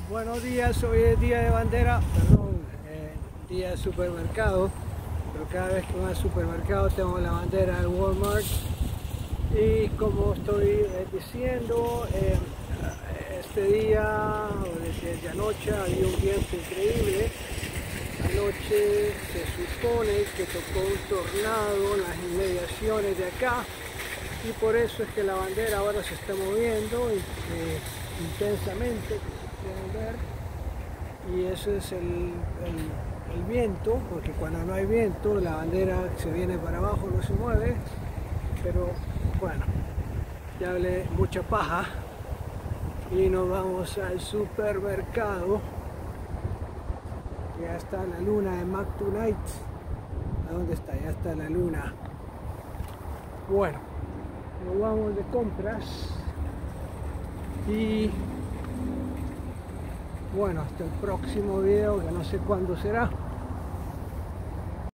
Buenos días, hoy es día de bandera, perdón, día de supermercado, pero cada vez que voy al supermercado tengo la bandera de Walmart y como estoy diciendo, este día, o desde anoche, había un viento increíble. Anoche se supone que tocó un tornado en las inmediaciones de acá y por eso es que la bandera ahora se está moviendo intensamente, como pueden ver, y eso es el viento, porque cuando no hay viento la bandera se viene para abajo, no se mueve. Pero bueno, ya hablé mucha paja y nos vamos al supermercado. Ya está la luna de Mac Tonight. ¿A dónde está? Ya está la luna. Bueno, nos vamos de compras y bueno, hasta el próximo video, que no sé cuándo será.